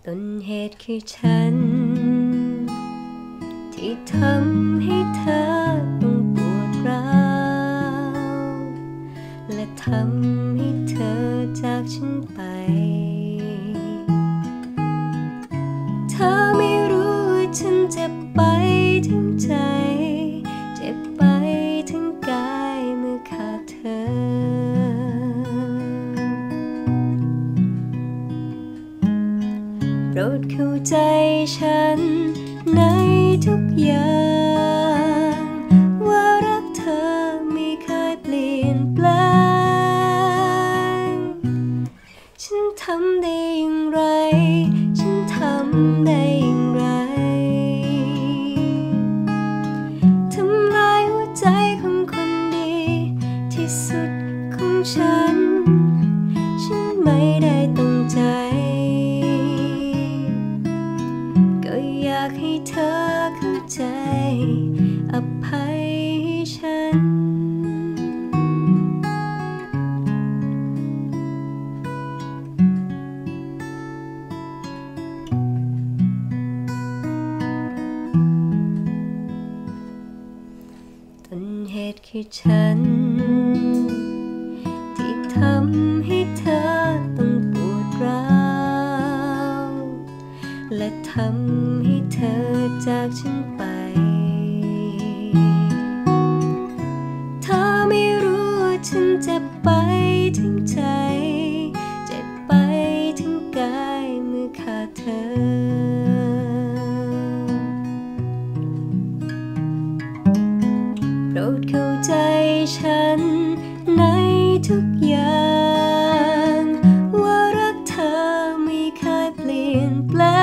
ต้นเหตุคือฉันที่ทำให้เธอต้องปวดร้าวและทำให้เธอจากฉันไปเธอไม่รู้ว่าฉันเจ็บไปถึงใจเจ็บไปถึงกายเมื่อขาดเธอโปรดเข้าใจฉันในทุกอย่างว่ารักเธอไม่เคยเปลี่ยนแปลงฉันทำได้อย่างไรฉันทำได้อย่างไรทำลายหัวใจของคนดีที่สุดของฉันไม่ได้ตั้งใจก็อยากให้เธอเข้าใจอภัยให้ฉันต้นเหตุคือฉันที่ทำให้เธอต้องปวดร้าวและทำให้เธอจากฉันไปเธอไม่รู้ว่าฉันเจ็บไปถึงใจเจ็บไปถึงกายเมื่อขาดเธอโปรดเข้าใจฉันในทุกอย่างว่ารักเธอไม่เคยเปลี่ยนแปล